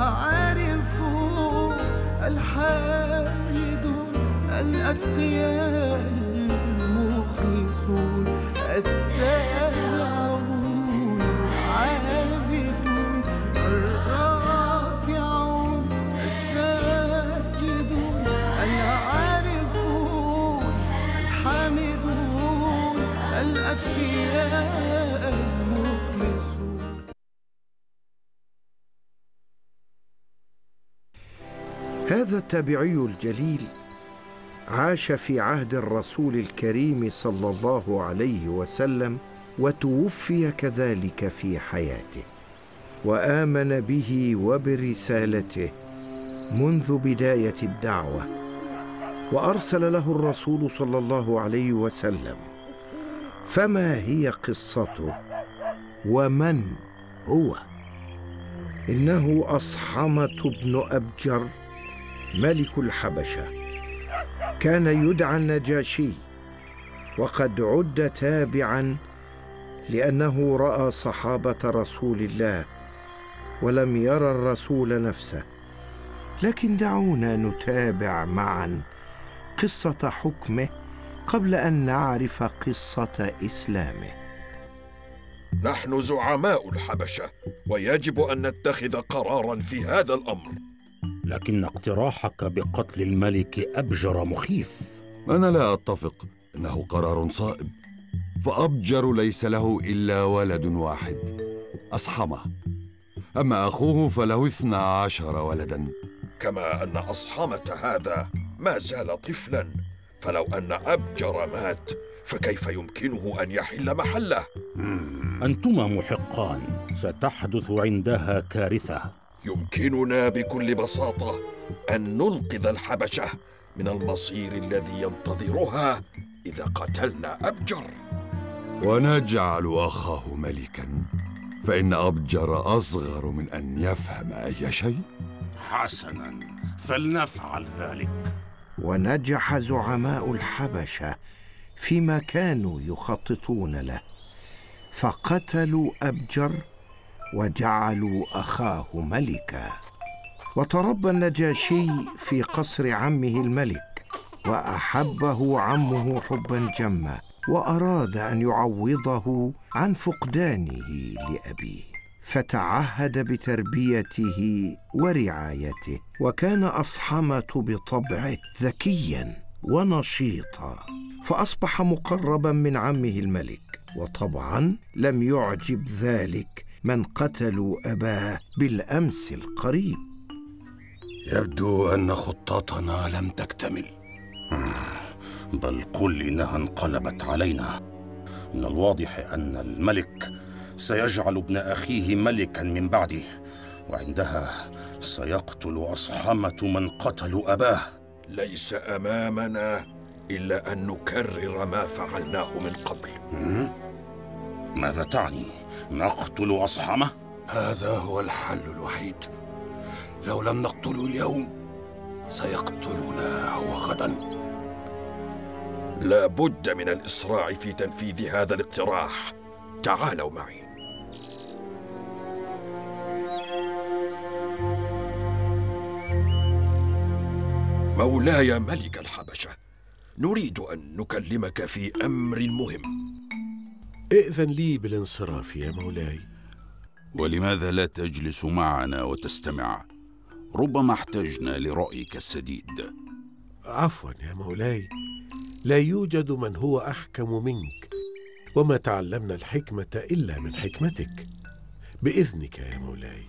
العارفون الحامدون الأتقياء المخلصون التابعون العابدون الراكعون الساجدون العارفون الحامدون الأتقياء المخلصون. هذا التابعي الجليل عاش في عهد الرسول الكريم صلى الله عليه وسلم، وتوفي كذلك في حياته، وآمن به وبرسالته منذ بداية الدعوة، وأرسل له الرسول صلى الله عليه وسلم. فما هي قصته ومن هو؟ إنه أصحمة بن أبجر ملك الحبشة، كان يدعى النجاشي، وقد عد تابعاً لأنه رأى صحابة رسول الله ولم يرى الرسول نفسه. لكن دعونا نتابع معاً قصة حكمه قبل أن نعرف قصة إسلامه. نحن زعماء الحبشة، ويجب أن نتخذ قراراً في هذا الأمر. لكن اقتراحك بقتل الملك أبجر مخيف. أنا لا أتفق، إنه قرار صائب، فأبجر ليس له إلا ولد واحد، أصحمة، أما أخوه فله 12 ولداً. كما أن أصحمة هذا ما زال طفلاً، فلو أن أبجر مات فكيف يمكنه أن يحل محله؟ أنتما محقان، ستحدث عندها كارثة. يمكننا بكل بساطة أن ننقذ الحبشة من المصير الذي ينتظرها إذا قتلنا أبجر، ونجعل أخاه ملكاً، فإن أبجر أصغر من أن يفهم أي شيء. حسناً، فلنفعل ذلك. ونجح زعماء الحبشة فيما كانوا يخططون له، فقتلوا أبجر وجعلوا أخاه ملكا. وتربى النجاشي في قصر عمه الملك، وأحبه عمه حبا جما، وأراد أن يعوضه عن فقدانه لأبيه، فتعهد بتربيته ورعايته. وكان أصحمة بطبعه ذكيا ونشيطا، فأصبح مقربا من عمه الملك. وطبعا لم يعجب ذلك من قتلوا أباه بالأمس القريب. يبدو أن خطتنا لم تكتمل. بل قل إنها انقلبت علينا. من الواضح أن الملك سيجعل ابن أخيه ملكا من بعده، وعندها سيقتل أصحمة من قتلوا أباه. ليس أمامنا إلا أن نكرر ما فعلناه من قبل. ماذا تعني؟ نقتل أصحمة؟ هذا هو الحل الوحيد. لو لم نقتله اليوم سيقتلنا هو غدا. لا بد من الإسراع في تنفيذ هذا الاقتراح. تعالوا معي. مولاي ملك الحبشة، نريد أن نكلمك في أمر مهم. ائذن لي بالانصراف يا مولاي. ولماذا لا تجلس معنا وتستمع؟ ربما احتجنا لرأيك السديد. عفوا يا مولاي، لا يوجد من هو أحكم منك، وما تعلمنا الحكمة إلا من حكمتك. بإذنك يا مولاي.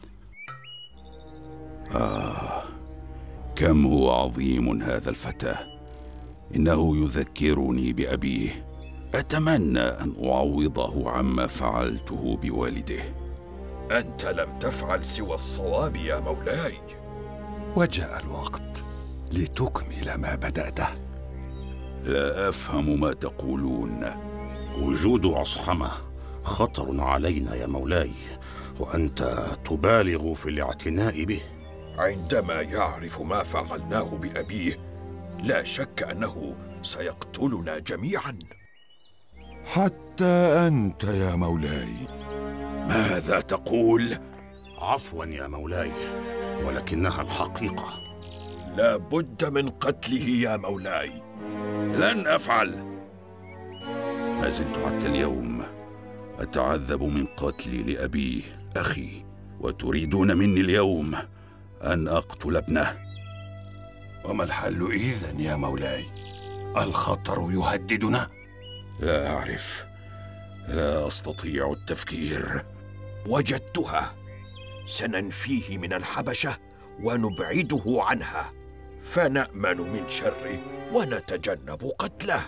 كم هو عظيم هذا الفتى، إنه يذكرني بأبيه. أتمنى أن أعوضه عما فعلته بوالده. أنت لم تفعل سوى الصواب يا مولاي. وجاء الوقت لتكمل ما بدأته. لا أفهم ما تقولون. وجود أصحمة خطر علينا يا مولاي، وأنت تبالغ في الاعتناء به. عندما يعرف ما فعلناه بأبيه لا شك أنه سيقتلنا جميعا. حتى أنت يا مولاي. ماذا تقول؟ عفوا يا مولاي، ولكنها الحقيقة. لا بد من قتله يا مولاي. لن أفعل. ما زلت حتى اليوم أتعذب من قتلي لأبيه أخي، وتريدون مني اليوم أن أقتل ابنه. وما الحل إذن يا مولاي؟ الخطر يهددنا. لا أعرف، لا أستطيع التفكير. وجدتها. سننفيه من الحبشة ونبعده عنها، فنأمن من شره ونتجنب قتله.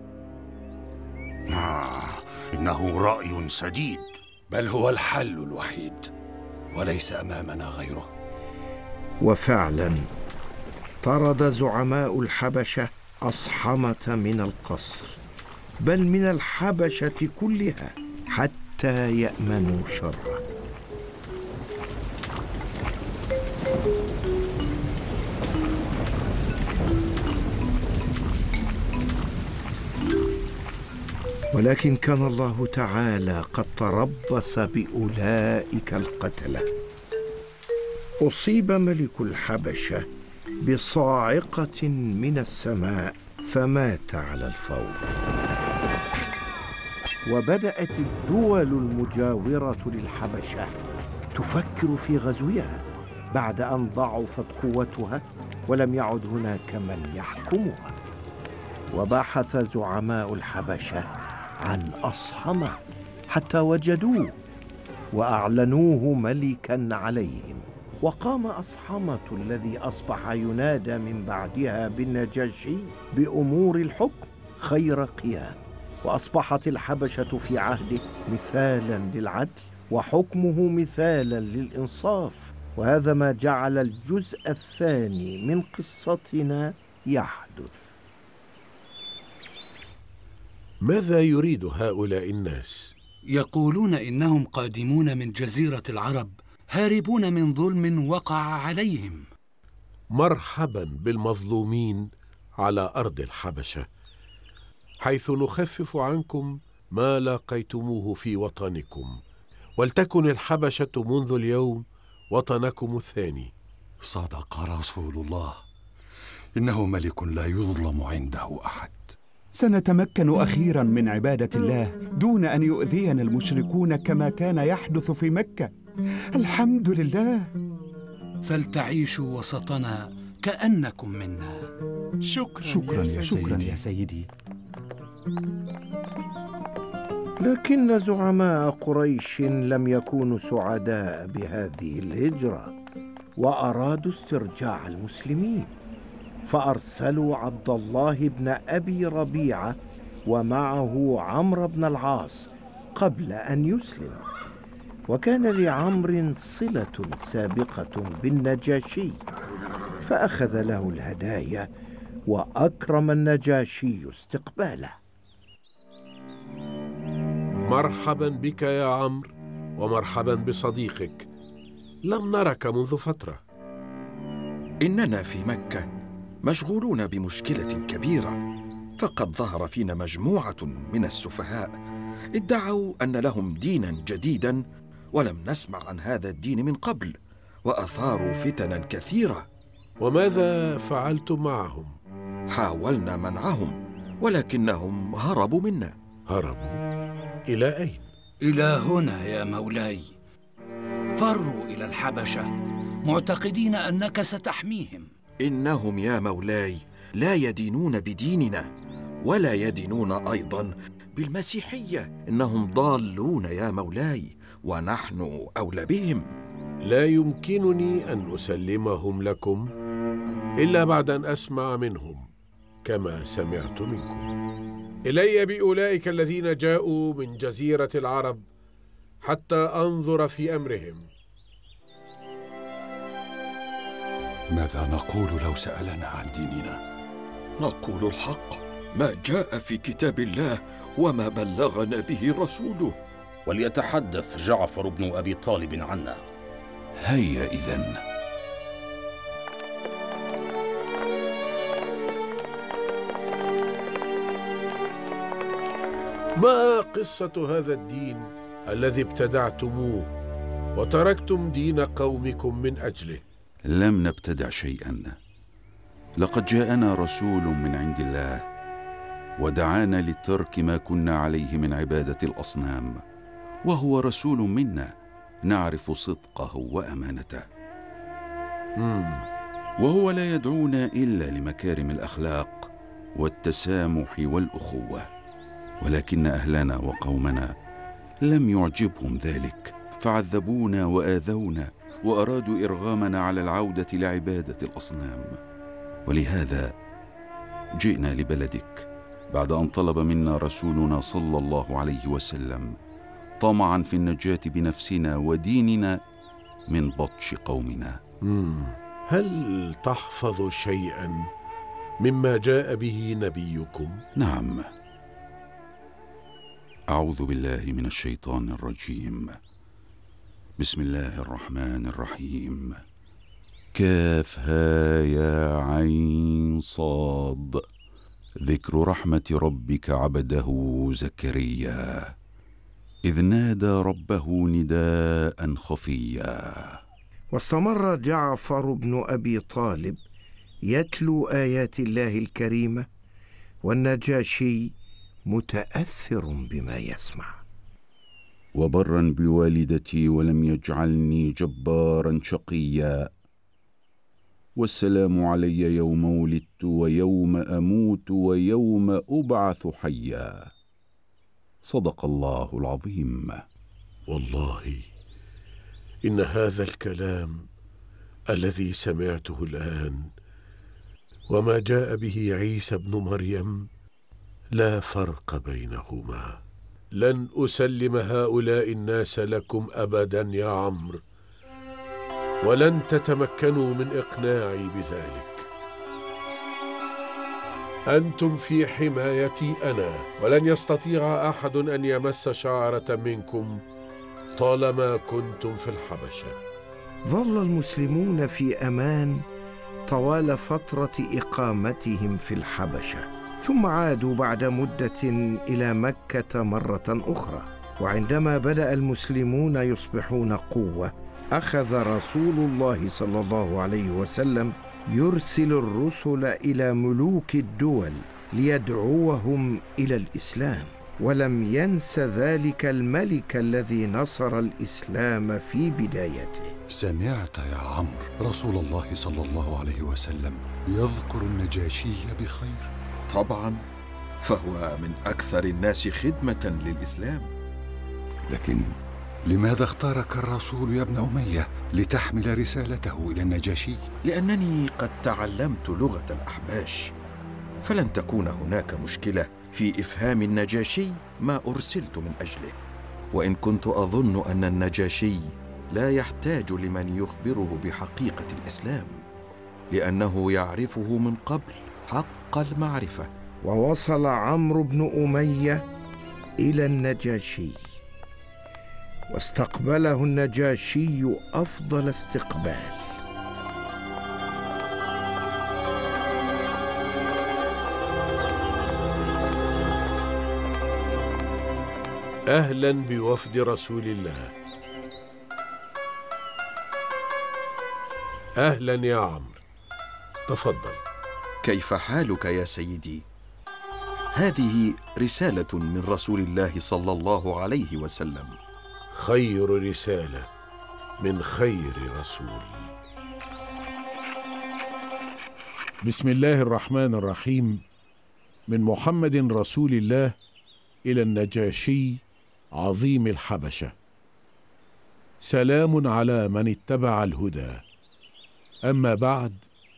إنه رأي سديد، بل هو الحل الوحيد، وليس أمامنا غيره. وفعلا طرد زعماء الحبشة أصحمة من القصر، بل من الحبشة كلها، حتى يأمنوا شره. ولكن كان الله تعالى قد تربص بأولئك القتلة. أصيب ملك الحبشة بصاعقة من السماء فمات على الفور. وبدأت الدول المجاورة للحبشة تفكر في غزوها بعد أن ضعفت قوتها ولم يعد هناك من يحكمها. وبحث زعماء الحبشة عن أصحمة حتى وجدوه وأعلنوه ملكا عليهم. وقام أصحمة الذي أصبح ينادى من بعدها بالنجاشي بأمور الحكم خير قيام، وأصبحت الحبشة في عهده مثالا للعدل وحكمه مثالا للإنصاف. وهذا ما جعل الجزء الثاني من قصتنا يحدث. ماذا يريد هؤلاء الناس؟ يقولون إنهم قادمون من جزيرة العرب، هاربون من ظلم وقع عليهم. مرحبا بالمظلومين على أرض الحبشة، حيث نخفف عنكم ما لاقيتموه في وطنكم، ولتكن الحبشة منذ اليوم وطنكم الثاني. صدق رسول الله، إنه ملك لا يظلم عنده أحد. سنتمكن أخيرا من عبادة الله دون أن يؤذينا المشركون كما كان يحدث في مكة. الحمد لله. فلتعيشوا وسطنا كأنكم منا. شكرا يا سيدي. لكن زعماء قريش لم يكونوا سعداء بهذه الهجرة، وأرادوا استرجاع المسلمين، فأرسلوا عبد الله بن أبي ربيعة ومعه عمرو بن العاص قبل أن يسلم. وكان لعمرو صلة سابقة بالنجاشي، فأخذ له الهدايا وأكرم النجاشي استقباله. مرحبا بك يا عمرو، ومرحبا بصديقك، لم نرك منذ فترة. إننا في مكة مشغولون بمشكلة كبيرة، فقد ظهر فينا مجموعة من السفهاء ادعوا أن لهم دينا جديدا ولم نسمع عن هذا الدين من قبل، وأثاروا فتنا كثيرة. وماذا فعلتم معهم؟ حاولنا منعهم ولكنهم هربوا منا. هربوا؟ إلى أين؟ إلى هنا يا مولاي. فروا إلى الحبشة معتقدين أنك ستحميهم. إنهم يا مولاي لا يدينون بديننا ولا يدينون أيضا بالمسيحية. إنهم ضالون يا مولاي، ونحن أولى بهم. لا يمكنني أن أسلمهم لكم إلا بعد أن أسمع منهم كما سمعت منكم. إلي بأولئك الذين جاءوا من جزيرة العرب حتى أنظر في أمرهم. ماذا نقول لو سألنا عن ديننا؟ نقول الحق، ما جاء في كتاب الله وما بلغنا به رسوله. وليتحدث جعفر بن أبي طالب عنا. هيا إذن. ما قصة هذا الدين الذي ابتدعتموه وتركتم دين قومكم من أجله؟ لم نبتدع شيئا، لقد جاءنا رسول من عند الله ودعانا لترك ما كنا عليه من عبادة الأصنام، وهو رسول منا نعرف صدقه وأمانته. وهو لا يدعونا إلا لمكارم الأخلاق والتسامح والأخوة، ولكن أهلنا وقومنا لم يعجبهم ذلك، فعذبونا وآذونا وأرادوا إرغامنا على العودة لعبادة الأصنام. ولهذا جئنا لبلدك بعد أن طلب منا رسولنا صلى الله عليه وسلم طمعا في النجاة بنفسنا وديننا من بطش قومنا. هل تحفظ شيئا مما جاء به نبيكم؟ نعم. أعوذ بالله من الشيطان الرجيم. بسم الله الرحمن الرحيم. كافها يا عين صاد. ذكر رحمة ربك عبده زكريا إذ نادى ربه نداء خفيا. واستمر جعفر بن أبي طالب يتلو آيات الله الكريمة، والنجاشي متأثر بما يسمع. وبرا بوالدتي ولم يجعلني جبارا شقيا، والسلام علي يوم ولدت ويوم أموت ويوم أبعث حيا. صدق الله العظيم. والله إن هذا الكلام الذي سمعته الآن وما جاء به عيسى ابن مريم لا فرق بينهما. لن أسلم هؤلاء الناس لكم أبدا يا عمرو، ولن تتمكنوا من إقناعي بذلك. أنتم في حمايتي أنا، ولن يستطيع أحد أن يمس شعرة منكم طالما كنتم في الحبشة. ظل المسلمون في أمان طوال فترة إقامتهم في الحبشة، ثم عادوا بعد مدة إلى مكة مرة أخرى. وعندما بدأ المسلمون يصبحون قوة، أخذ رسول الله صلى الله عليه وسلم يرسل الرسل إلى ملوك الدول ليدعوهم إلى الإسلام، ولم ينس ذلك الملك الذي نصر الإسلام في بدايته. سمعت يا عمرو رسول الله صلى الله عليه وسلم يذكر النجاشي بخير؟ طبعا، فهو من أكثر الناس خدمة للإسلام. لكن لماذا اختارك الرسول يا ابن أمية لتحمل رسالته إلى النجاشي؟ لأنني قد تعلمت لغة الأحباش، فلن تكون هناك مشكلة في إفهام النجاشي ما أرسلت من أجله. وإن كنت أظن أن النجاشي لا يحتاج لمن يخبره بحقيقة الإسلام، لأنه يعرفه من قبل حق المعرفة. ووصل عمرو بن أمية إلى النجاشي، واستقبله النجاشي أفضل استقبال. أهلا بوفد رسول الله. أهلا يا عمرو، تفضل. كيف حالك يا سيدي؟ هذه رسالة من رسول الله صلى الله عليه وسلم. خير رسالة من خير رسول. بسم الله الرحمن الرحيم. من محمد رسول الله إلى النجاشي عظيم الحبشة. سلام على من اتبع الهدى. أما بعد،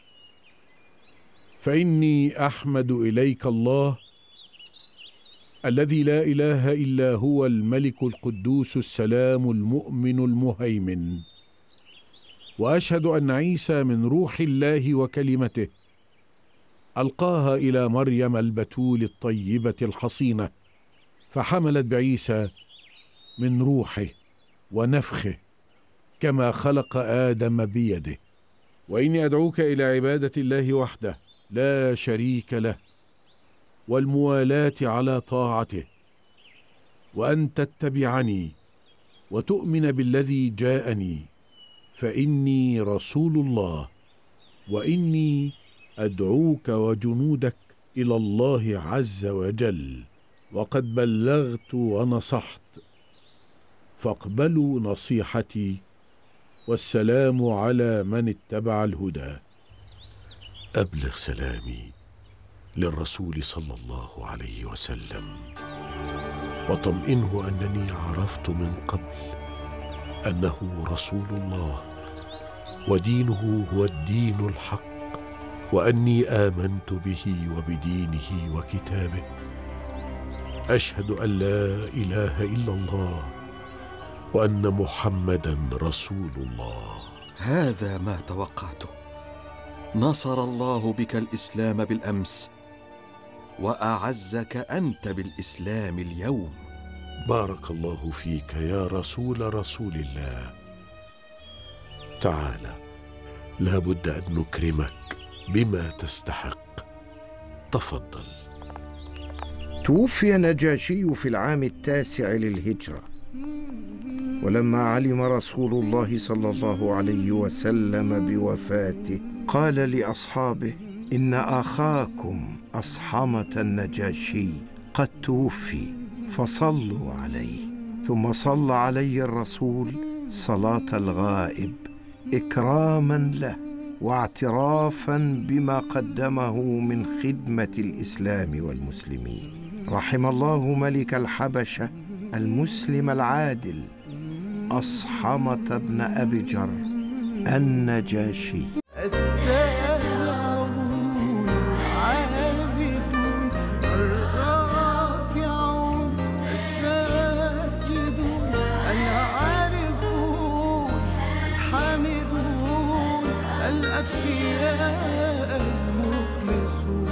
فإني أحمد إليك الله الذي لا إله إلا هو الملك القدوس السلام المؤمن المهيمن، وأشهد أن عيسى من روح الله وكلمته ألقاها إلى مريم البتول الطيبة الحصينة، فحملت بعيسى من روحه ونفخه كما خلق آدم بيده. وإني أدعوك إلى عبادة الله وحده لا شريك له، والموالاة على طاعته، وأن تتبعني وتؤمن بالذي جاءني، فإني رسول الله، وإني أدعوك وجنودك إلى الله عز وجل، وقد بلغت ونصحت، فاقبلوا نصيحتي، والسلام على من اتبع الهدى. أبلغ سلامي للرسول صلى الله عليه وسلم، وطمئنه أنني عرفت من قبل أنه رسول الله، ودينه هو الدين الحق، وأني آمنت به وبدينه وكتابه. أشهد أن لا إله إلا الله، وأن محمدًا رسول الله. هذا ما توقعته. نصر الله بك الإسلام بالأمس، وأعزك أنت بالإسلام اليوم. بارك الله فيك يا رسول الله. تعال، لا بد أن نكرمك بما تستحق. تفضل. توفي نجاشي في العام 9 للهجرة، ولما علم رسول الله صلى الله عليه وسلم بوفاته قال لأصحابه: إن أخاكم أصحمة النجاشي قد توفي، فصلوا عليه. ثم صلى عليه الرسول صلاة الغائب إكراما له واعترافا بما قدمه من خدمة الإسلام والمسلمين. رحم الله ملك الحبشة المسلم العادل أصحمة بن أبجر النجاشي. التائبون العابدون الراكعون الساجدون العارفون الحامدون الأتقياء المخلصون.